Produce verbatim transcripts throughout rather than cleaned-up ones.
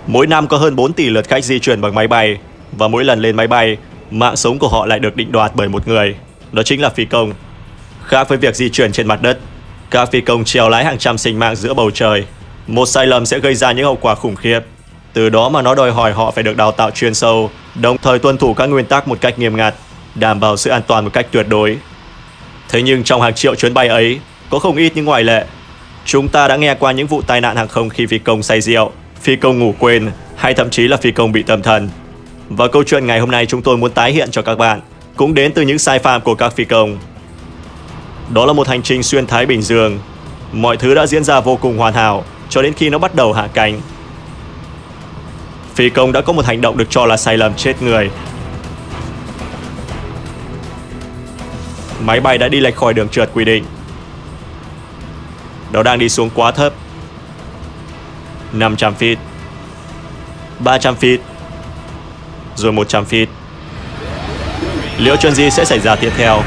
Mỗi năm có hơn bốn tỷ lượt khách di chuyển bằng máy bay, và mỗi lần lên máy bay, mạng sống của họ lại được định đoạt bởi một người, đó chính là phi công. Khác với việc di chuyển trên mặt đất, các phi công trèo lái hàng trăm sinh mạng giữa bầu trời. Một sai lầm sẽ gây ra những hậu quả khủng khiếp. Từ đó mà nó đòi hỏi họ phải được đào tạo chuyên sâu, đồng thời tuân thủ các nguyên tắc một cách nghiêm ngặt, đảm bảo sự an toàn một cách tuyệt đối. Thế nhưng trong hàng triệu chuyến bay ấy, có không ít những ngoại lệ. Chúng ta đã nghe qua những vụ tai nạn hàng không khi phi công say rượu, phi công ngủ quên, hay thậm chí là phi công bị tâm thần. Và câu chuyện ngày hôm nay chúng tôi muốn tái hiện cho các bạn cũng đến từ những sai phạm của các phi công. Đó là một hành trình xuyên Thái Bình Dương. Mọi thứ đã diễn ra vô cùng hoàn hảo cho đến khi nó bắt đầu hạ cánh. Phi công đã có một hành động được cho là sai lầm chết người. Máy bay đã đi lệch khỏi đường trượt quy định. Nó đang đi xuống quá thấp. năm trăm feet, ba trăm feet, rồi một trăm feet. Liệu chuyện gì sẽ xảy ra tiếp theo?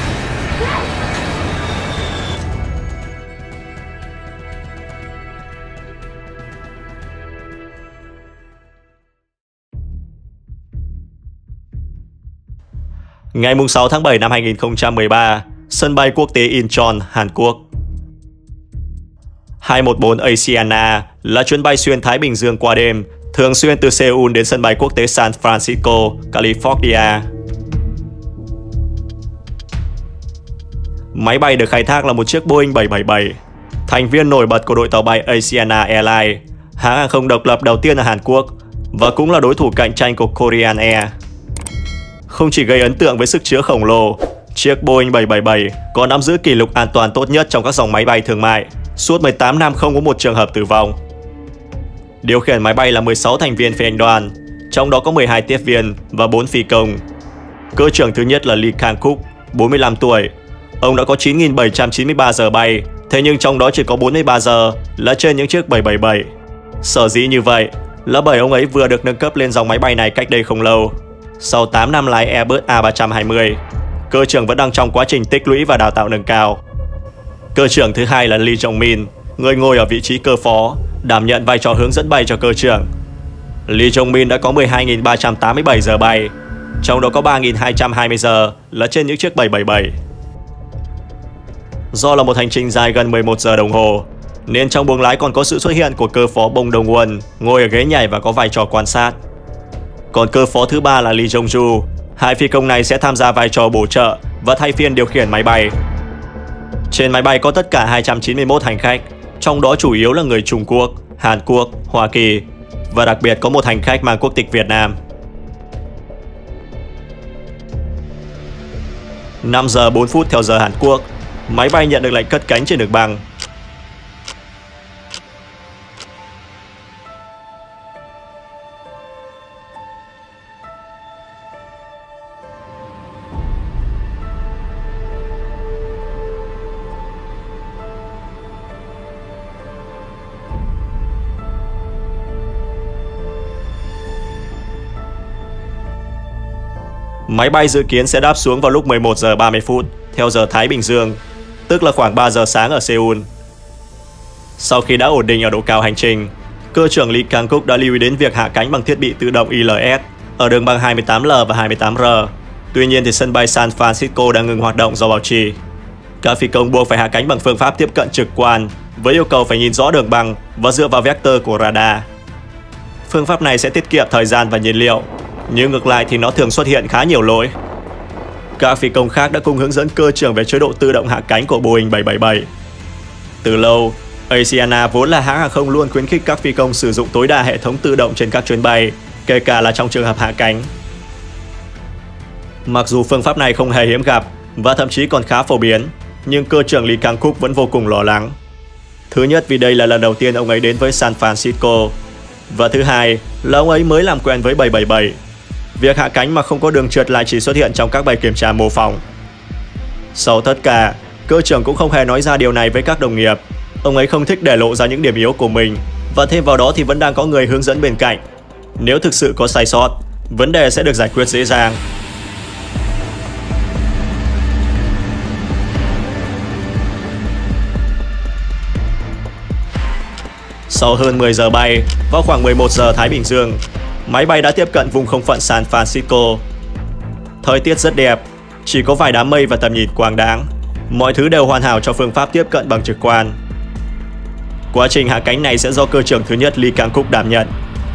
Ngày sáu tháng bảy năm hai nghìn không trăm mười ba, sân bay quốc tế Incheon, Hàn Quốc. hai một bốn Asiana là chuyến bay xuyên Thái Bình Dương qua đêm, thường xuyên từ Seoul đến sân bay quốc tế San Francisco, California. Máy bay được khai thác là một chiếc Boeing bảy bảy bảy, thành viên nổi bật của đội tàu bay Asiana Airlines, hãng hàng không độc lập đầu tiên ở Hàn Quốc, và cũng là đối thủ cạnh tranh của Korean Air. Không chỉ gây ấn tượng với sức chứa khổng lồ, chiếc Boeing bảy bảy bảy còn nắm giữ kỷ lục an toàn tốt nhất trong các dòng máy bay thương mại, suốt mười tám năm không có một trường hợp tử vong. Điều khiển máy bay là mười sáu thành viên phi hành đoàn, trong đó có mười hai tiếp viên và bốn phi công. Cơ trưởng thứ nhất là Lee Kang-kuk, bốn mươi lăm tuổi. Ông đã có chín nghìn bảy trăm chín mươi ba giờ bay, thế nhưng trong đó chỉ có bốn mươi ba giờ là trên những chiếc bảy bảy bảy. Sở dĩ như vậy là bởi ông ấy vừa được nâng cấp lên dòng máy bay này cách đây không lâu. Sau tám năm lái Airbus A ba trăm hai mươi, cơ trưởng vẫn đang trong quá trình tích lũy và đào tạo nâng cao. Cơ trưởng thứ hai là Lee Jong-min, người ngồi ở vị trí cơ phó, đảm nhận vai trò hướng dẫn bay cho cơ trưởng. Lee Jong-min đã có mười hai nghìn ba trăm tám mươi bảy giờ bay, trong đó có ba nghìn hai trăm hai mươi giờ là trên những chiếc bảy bảy bảy. Do là một hành trình dài gần mười một giờ đồng hồ, nên trong buồng lái còn có sự xuất hiện của cơ phó Bong Dong-won, ngồi ở ghế nhảy và có vai trò quan sát. Còn cơ phó thứ ba là Lee Jong-ju. Hai phi công này sẽ tham gia vai trò bổ trợ và thay phiên điều khiển máy bay. Trên máy bay có tất cả hai trăm chín mươi mốt hành khách, trong đó chủ yếu là người Trung Quốc, Hàn Quốc, Hoa Kỳ, và đặc biệt có một hành khách mang quốc tịch Việt Nam. năm giờ bốn phút theo giờ Hàn Quốc, máy bay nhận được lệnh cất cánh trên đường băng. Máy bay dự kiến sẽ đáp xuống vào lúc mười một giờ ba mươi phút theo giờ Thái Bình Dương, tức là khoảng ba giờ sáng ở Seoul. Sau khi đã ổn định ở độ cao hành trình, cơ trưởng Lee Kang-kuk đã lưu ý đến việc hạ cánh bằng thiết bị tự động I L S ở đường băng hai mươi tám L và hai mươi tám R. Tuy nhiên thì sân bay San Francisco đang ngừng hoạt động do bảo trì. Các phi công buộc phải hạ cánh bằng phương pháp tiếp cận trực quan, với yêu cầu phải nhìn rõ đường băng và dựa vào vector của radar. Phương pháp này sẽ tiết kiệm thời gian và nhiên liệu, nhưng ngược lại thì nó thường xuất hiện khá nhiều lỗi. Các phi công khác đã cùng hướng dẫn cơ trưởng về chế độ tự động hạ cánh của Boeing bảy bảy bảy. Từ lâu, Asiana vốn là hãng hàng không luôn khuyến khích các phi công sử dụng tối đa hệ thống tự động trên các chuyến bay, kể cả là trong trường hợp hạ cánh. Mặc dù phương pháp này không hề hiếm gặp và thậm chí còn khá phổ biến, nhưng cơ trưởng Lee Kang-kuk vẫn vô cùng lo lắng. Thứ nhất vì đây là lần đầu tiên ông ấy đến với San Francisco, và thứ hai là ông ấy mới làm quen với bảy bảy bảy. Việc hạ cánh mà không có đường trượt lại chỉ xuất hiện trong các bài kiểm tra mô phỏng. Sau tất cả, cơ trưởng cũng không hề nói ra điều này với các đồng nghiệp. Ông ấy không thích để lộ ra những điểm yếu của mình, và thêm vào đó thì vẫn đang có người hướng dẫn bên cạnh. Nếu thực sự có sai sót, vấn đề sẽ được giải quyết dễ dàng. Sau hơn mười giờ bay, vào khoảng mười một giờ Thái Bình Dương, máy bay đã tiếp cận vùng không phận San Francisco. Thời tiết rất đẹp, chỉ có vài đám mây và tầm nhìn quang đãng. Mọi thứ đều hoàn hảo cho phương pháp tiếp cận bằng trực quan. Quá trình hạ cánh này sẽ do cơ trưởng thứ nhất Lee Kang-kuk đảm nhận.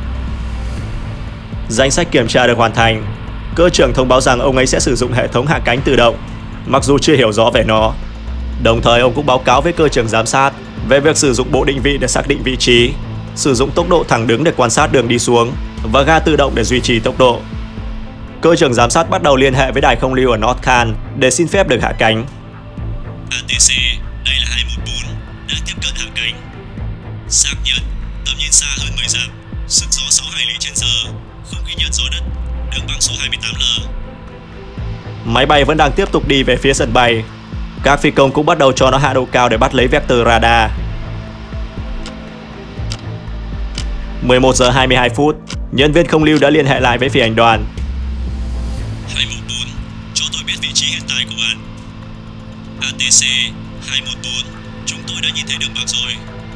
Danh sách kiểm tra được hoàn thành. Cơ trưởng thông báo rằng ông ấy sẽ sử dụng hệ thống hạ cánh tự động, mặc dù chưa hiểu rõ về nó. Đồng thời ông cũng báo cáo với cơ trưởng giám sát về việc sử dụng bộ định vị để xác định vị trí, sử dụng tốc độ thẳng đứng để quan sát đường đi xuống và ga tự động để duy trì tốc độ. Cơ trưởng giám sát bắt đầu liên hệ với đài không lưu ở North Khan để xin phép được hạ cánh. a tê xê, đây là hai một bốn, đã tiếp cận hạ cánh. Xác nhận, tầm nhìn xa hơn mười dặm, sức gió sáu hải lý trên giờ, không ghi nhận gió đất, đường băng số hai mươi tám L. Máy bay vẫn đang tiếp tục đi về phía sân bay. Các phi công cũng bắt đầu cho nó hạ độ cao để bắt lấy vector radar. mười một giờ hai mươi hai phút, nhân viên không lưu đã liên hệ lại với phi hành đoàn. hai một bốn, cho tôi biết vị trí hiện tại của bạn. a tê xê hai một bốn, chúng tôi đã nhìn thấy đường băng rồi.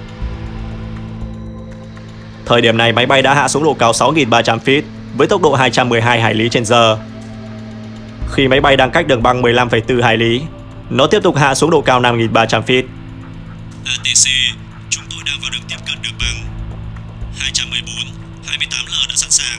Thời điểm này máy bay đã hạ xuống độ cao sáu nghìn ba trăm feet với tốc độ hai trăm mười hai hải lý trên giờ. Khi máy bay đang cách đường băng mười lăm phẩy bốn hải lý, nó tiếp tục hạ xuống độ cao năm nghìn ba trăm feet. a tê xê, chúng tôi đang vào đường tiếp cận đường băng. hai trăm mười bốn, hai mươi tám L đã sẵn sàng.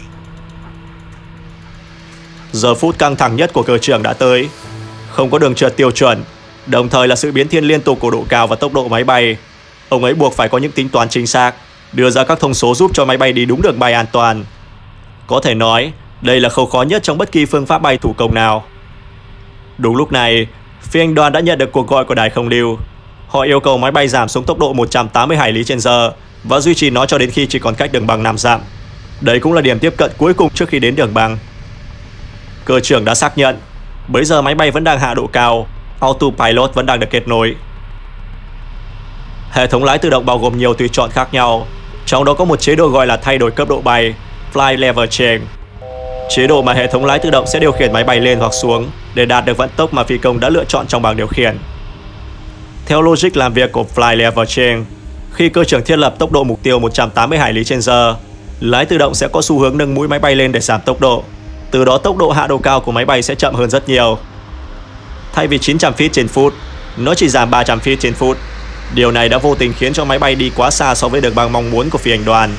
Giờ phút căng thẳng nhất của cơ trưởng đã tới. Không có đường trượt tiêu chuẩn, đồng thời là sự biến thiên liên tục của độ cao và tốc độ máy bay. Ông ấy buộc phải có những tính toán chính xác, đưa ra các thông số giúp cho máy bay đi đúng đường bay an toàn. Có thể nói, đây là khâu khó nhất trong bất kỳ phương pháp bay thủ công nào. Đúng lúc này, phi hành đoàn đã nhận được cuộc gọi của đài không lưu. Họ yêu cầu máy bay giảm xuống tốc độ một trăm tám mươi hải lý trên giờ và duy trì nó cho đến khi chỉ còn cách đường băng năm dặm. Đây cũng là điểm tiếp cận cuối cùng trước khi đến đường băng. Cơ trưởng đã xác nhận, bây giờ máy bay vẫn đang hạ độ cao, autopilot vẫn đang được kết nối. Hệ thống lái tự động bao gồm nhiều tùy chọn khác nhau, trong đó có một chế độ gọi là thay đổi cấp độ bay, Fly Level Change. Chế độ mà hệ thống lái tự động sẽ điều khiển máy bay lên hoặc xuống để đạt được vận tốc mà phi công đã lựa chọn trong bảng điều khiển. Theo logic làm việc của Fly Level Change, khi cơ trưởng thiết lập tốc độ mục tiêu một trăm tám mươi hải lý trên giờ, lái tự động sẽ có xu hướng nâng mũi máy bay lên để giảm tốc độ. Từ đó tốc độ hạ độ cao của máy bay sẽ chậm hơn rất nhiều. Thay vì chín trăm feet trên phút, nó chỉ giảm ba trăm feet trên phút. Điều này đã vô tình khiến cho máy bay đi quá xa so với đường băng mong muốn của phi hành đoàn.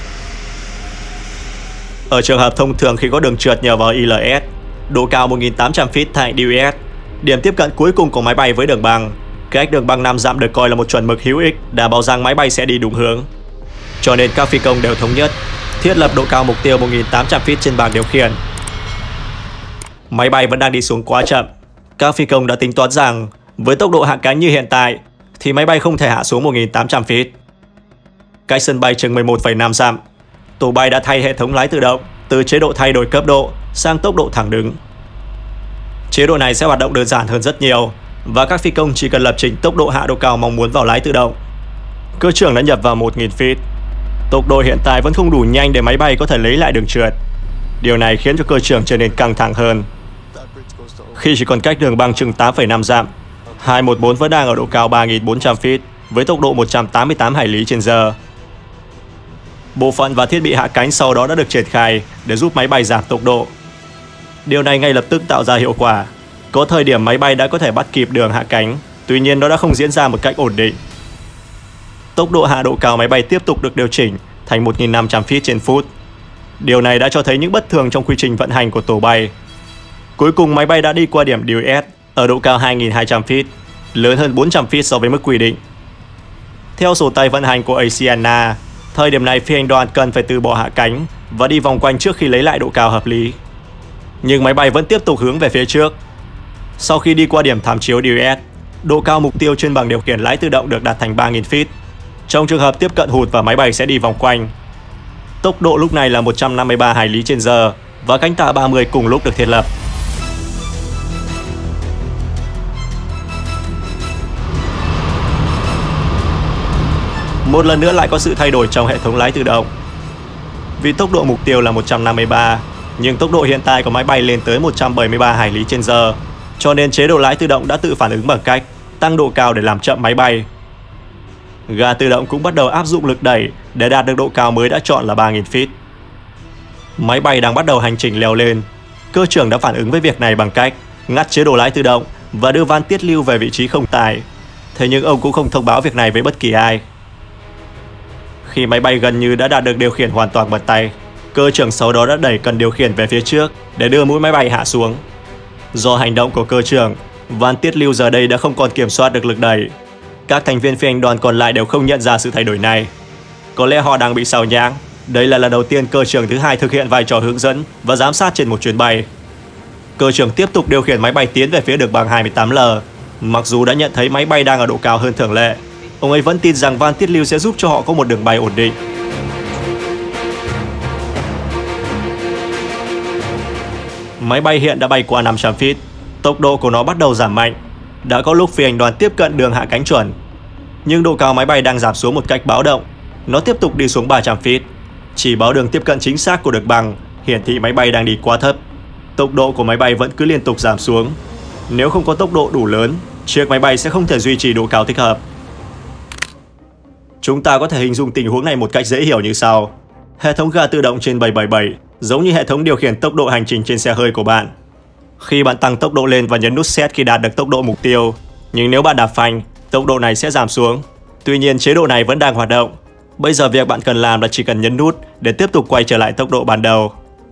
Ở trường hợp thông thường khi có đường trượt nhờ vào i lờ ét, độ cao một nghìn tám trăm feet tại đê u ét, điểm tiếp cận cuối cùng của máy bay với đường băng, cách đường băng năm dặm được coi là một chuẩn mực hữu ích đảm bảo rằng máy bay sẽ đi đúng hướng. Cho nên các phi công đều thống nhất thiết lập độ cao mục tiêu một nghìn tám trăm feet trên bảng điều khiển. Máy bay vẫn đang đi xuống quá chậm. Các phi công đã tính toán rằng với tốc độ hạ cánh như hiện tại thì máy bay không thể hạ xuống một nghìn tám trăm feet. Cách sân bay chừng mười một phẩy năm dặm, tổ bay đã thay hệ thống lái tự động từ chế độ thay đổi cấp độ sang tốc độ thẳng đứng. Chế độ này sẽ hoạt động đơn giản hơn rất nhiều và các phi công chỉ cần lập trình tốc độ hạ độ cao mong muốn vào lái tự động. Cơ trưởng đã nhập vào một nghìn feet. Tốc độ hiện tại vẫn không đủ nhanh để máy bay có thể lấy lại đường trượt. Điều này khiến cho cơ trưởng trở nên căng thẳng hơn. Khi chỉ còn cách đường băng chừng tám phẩy năm dặm, hai một bốn vẫn đang ở độ cao ba nghìn bốn trăm feet với tốc độ một trăm tám mươi tám hải lý trên giờ. Bộ phận và thiết bị hạ cánh sau đó đã được triển khai để giúp máy bay giảm tốc độ. Điều này ngay lập tức tạo ra hiệu quả. Có thời điểm máy bay đã có thể bắt kịp đường hạ cánh, tuy nhiên nó đã không diễn ra một cách ổn định. Tốc độ hạ độ cao máy bay tiếp tục được điều chỉnh thành một nghìn năm trăm feet trên phút. Điều này đã cho thấy những bất thường trong quy trình vận hành của tổ bay. Cuối cùng máy bay đã đi qua điểm đê u ét ở độ cao hai nghìn hai trăm feet, lớn hơn bốn trăm feet so với mức quy định. Theo sổ tay vận hành của Asiana, thời điểm này phi hành đoàn cần phải từ bỏ hạ cánh và đi vòng quanh trước khi lấy lại độ cao hợp lý. Nhưng máy bay vẫn tiếp tục hướng về phía trước. Sau khi đi qua điểm tham chiếu đê u ét, độ cao mục tiêu trên bảng điều khiển lái tự động được đặt thành ba nghìn feet. Trong trường hợp tiếp cận hụt và máy bay sẽ đi vòng quanh. Tốc độ lúc này là một trăm năm mươi ba hải lý trên giờ và cánh tạ ba mươi cùng lúc được thiết lập. Một lần nữa lại có sự thay đổi trong hệ thống lái tự động. Vì tốc độ mục tiêu là một trăm năm mươi ba, nhưng tốc độ hiện tại của máy bay lên tới một trăm bảy mươi ba hải lý trên giờ, cho nên chế độ lái tự động đã tự phản ứng bằng cách tăng độ cao để làm chậm máy bay. Ga tự động cũng bắt đầu áp dụng lực đẩy để đạt được độ cao mới đã chọn là ba nghìn feet. Máy bay đang bắt đầu hành trình leo lên. Cơ trưởng đã phản ứng với việc này bằng cách ngắt chế độ lái tự động và đưa van tiết lưu về vị trí không tải. Thế nhưng ông cũng không thông báo việc này với bất kỳ ai. Khi máy bay gần như đã đạt được điều khiển hoàn toàn bằng tay, cơ trưởng sau đó đã đẩy cần điều khiển về phía trước để đưa mũi máy bay hạ xuống. Do hành động của cơ trưởng, van tiết lưu giờ đây đã không còn kiểm soát được lực đẩy. Các thành viên phi hành đoàn còn lại đều không nhận ra sự thay đổi này. Có lẽ họ đang bị sao nhãng. Đây là lần đầu tiên cơ trưởng thứ hai thực hiện vai trò hướng dẫn và giám sát trên một chuyến bay. Cơ trưởng tiếp tục điều khiển máy bay tiến về phía đường băng hai mươi tám L. Mặc dù đã nhận thấy máy bay đang ở độ cao hơn thường lệ, ông ấy vẫn tin rằng van tiết lưu sẽ giúp cho họ có một đường bay ổn định. Máy bay hiện đã bay qua năm trăm feet, tốc độ của nó bắt đầu giảm mạnh. Đã có lúc phi hành đoàn tiếp cận đường hạ cánh chuẩn, nhưng độ cao máy bay đang giảm xuống một cách báo động. Nó tiếp tục đi xuống ba trăm feet. Chỉ báo đường tiếp cận chính xác của đường băng hiển thị máy bay đang đi quá thấp. Tốc độ của máy bay vẫn cứ liên tục giảm xuống. Nếu không có tốc độ đủ lớn, chiếc máy bay sẽ không thể duy trì độ cao thích hợp. Chúng ta có thể hình dung tình huống này một cách dễ hiểu như sau. Hệ thống ga tự động trên bảy bảy bảy giống như hệ thống điều khiển tốc độ hành trình trên xe hơi của bạn. Khi bạn tăng tốc độ lên và nhấn nút set khi đạt được tốc độ mục tiêu, nhưng nếu bạn đạp phanh, tốc độ này sẽ giảm xuống. Tuy nhiên, chế độ này vẫn đang hoạt động. Bây giờ việc bạn cần làm là chỉ cần nhấn nút để tiếp tục quay trở lại tốc độ ban đầu.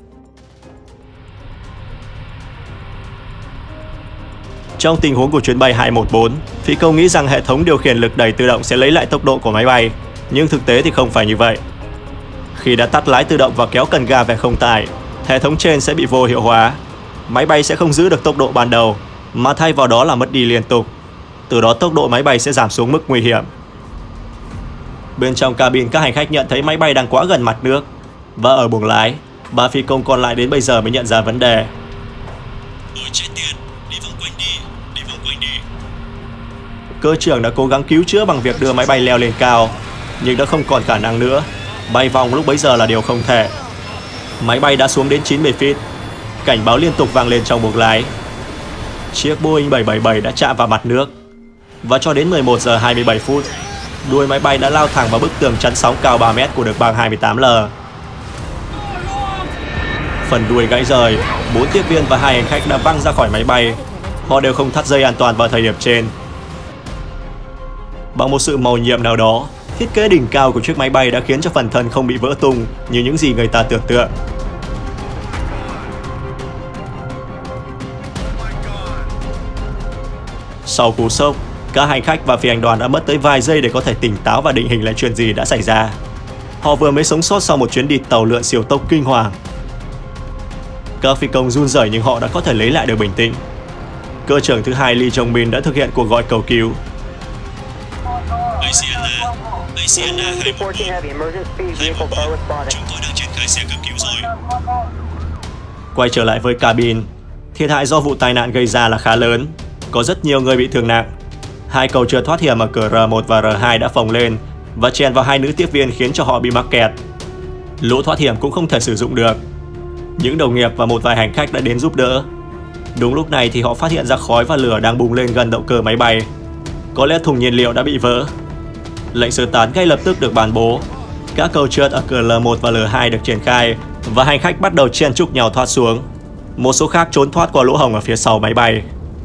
Trong tình huống của chuyến bay hai một bốn, phi công nghĩ rằng hệ thống điều khiển lực đẩy tự động sẽ lấy lại tốc độ của máy bay, nhưng thực tế thì không phải như vậy. Khi đã tắt lái tự động và kéo cần ga về không tải, hệ thống trên sẽ bị vô hiệu hóa. Máy bay sẽ không giữ được tốc độ ban đầu, mà thay vào đó là mất đi liên tục. Từ đó tốc độ máy bay sẽ giảm xuống mức nguy hiểm. Bên trong cabin, các hành khách nhận thấy máy bay đang quá gần mặt nước. Và ở buồng lái, ba phi công còn lại đến bây giờ mới nhận ra vấn đề. Ôi chết tiệt, đi vòng quanh đi, đi vòng quanh đi. Cơ trưởng đã cố gắng cứu chữa bằng việc đưa máy bay leo lên cao, nhưng đã không còn khả năng nữa. Bay vòng lúc bấy giờ là điều không thể. Máy bay đã xuống đến chín mươi feet. Cảnh báo liên tục vang lên trong buồng lái. Chiếc Boeing bảy bảy bảy đã chạm vào mặt nước. Và cho đến mười một giờ hai mươi bảy phút, đuôi máy bay đã lao thẳng vào bức tường chắn sóng cao ba mét của đường băng hai mươi tám L. Phần đuôi gãy rời, bốn tiếp viên và hai hành khách đã văng ra khỏi máy bay. Họ đều không thắt dây an toàn vào thời điểm trên. Bằng một sự mầu nhiệm nào đó, thiết kế đỉnh cao của chiếc máy bay đã khiến cho phần thân không bị vỡ tung như những gì người ta tưởng tượng. Sau cú sốc, các hành khách và phi hành đoàn đã mất tới vài giây để có thể tỉnh táo và định hình lại chuyện gì đã xảy ra. Họ vừa mới sống sót sau một chuyến đi tàu lượn siêu tốc kinh hoàng. Các phi công run rẩy nhưng họ đã có thể lấy lại được bình tĩnh. Cơ trưởng thứ hai Lee Jong-min đã thực hiện cuộc gọi cầu cứu. Asiana, Asiana hai một bốn, hai một bốn, chúng tôi đang triển khai xe cấp cứu rồi. Quay trở lại với cabin, thiệt hại do vụ tai nạn gây ra là khá lớn. Có rất nhiều người bị thương nặng. Hai cầu trượt thoát hiểm ở cửa R một và R hai đã phồng lên và chèn vào hai nữ tiếp viên khiến cho họ bị mắc kẹt. Lỗ thoát hiểm cũng không thể sử dụng được. Những đồng nghiệp và một vài hành khách đã đến giúp đỡ. Đúng lúc này thì họ phát hiện ra khói và lửa đang bùng lên gần động cơ máy bay. Có lẽ thùng nhiên liệu đã bị vỡ. Lệnh sơ tán ngay lập tức được ban bố. Các cầu trượt ở cửa L một và L hai được triển khai và hành khách bắt đầu chen chúc nhau thoát xuống. Một số khác trốn thoát qua lỗ hổng ở phía sau máy bay.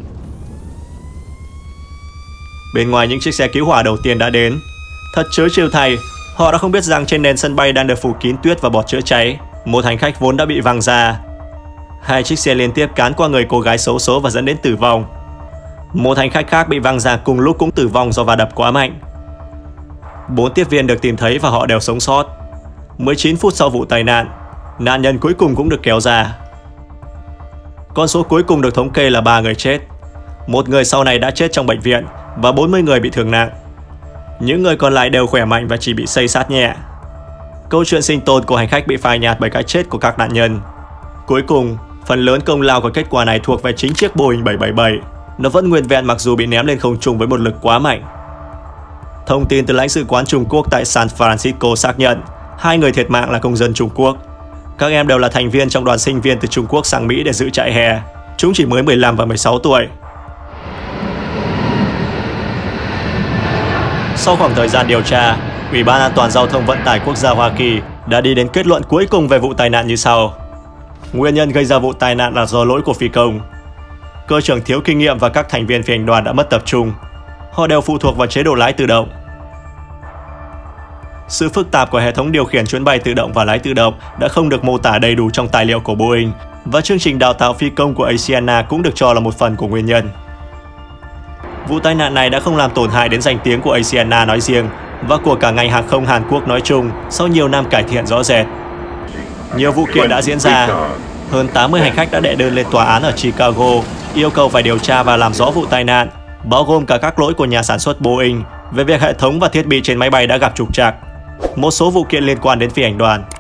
Bên ngoài những chiếc xe cứu hỏa đầu tiên đã đến. Thật trớ trêu thay, họ đã không biết rằng trên nền sân bay đang được phủ kín tuyết và bọt chữa cháy. Một hành khách vốn đã bị văng ra. Hai chiếc xe liên tiếp cán qua người cô gái xấu số và dẫn đến tử vong. Một hành khách khác bị văng ra cùng lúc cũng tử vong do va đập quá mạnh. Bốn tiếp viên được tìm thấy và họ đều sống sót. mười chín phút sau vụ tai nạn, nạn nhân cuối cùng cũng được kéo ra. Con số cuối cùng được thống kê là ba người chết. Một người sau này đã chết trong bệnh viện và bốn mươi người bị thương nặng. Những người còn lại đều khỏe mạnh và chỉ bị xây xát nhẹ. Câu chuyện sinh tồn của hành khách bị phai nhạt bởi cái chết của các nạn nhân. Cuối cùng, phần lớn công lao của kết quả này thuộc về chính chiếc Boeing bảy bảy bảy. Nó vẫn nguyên vẹn mặc dù bị ném lên không trung với một lực quá mạnh. Thông tin từ lãnh sự quán Trung Quốc tại San Francisco xác nhận hai người thiệt mạng là công dân Trung Quốc. Các em đều là thành viên trong đoàn sinh viên từ Trung Quốc sang Mỹ để dự trại hè. Chúng chỉ mới mười lăm và mười sáu tuổi. Sau khoảng thời gian điều tra, Ủy ban An toàn Giao thông Vận tải Quốc gia Hoa Kỳ đã đi đến kết luận cuối cùng về vụ tai nạn như sau. Nguyên nhân gây ra vụ tai nạn là do lỗi của phi công. Cơ trưởng thiếu kinh nghiệm và các thành viên phi hành đoàn đã mất tập trung. Họ đều phụ thuộc vào chế độ lái tự động. Sự phức tạp của hệ thống điều khiển chuyến bay tự động và lái tự động đã không được mô tả đầy đủ trong tài liệu của Boeing, và chương trình đào tạo phi công của Asiana cũng được cho là một phần của nguyên nhân. Vụ tai nạn này đã không làm tổn hại đến danh tiếng của Asiana nói riêng và của cả ngành hàng không Hàn Quốc nói chung sau nhiều năm cải thiện rõ rệt. Nhiều vụ kiện đã diễn ra. Hơn tám mươi hành khách đã đệ đơn lên tòa án ở Chicago yêu cầu phải điều tra và làm rõ vụ tai nạn, bao gồm cả các lỗi của nhà sản xuất Boeing về việc hệ thống và thiết bị trên máy bay đã gặp trục trặc. Một số vụ kiện liên quan đến phi hành đoàn.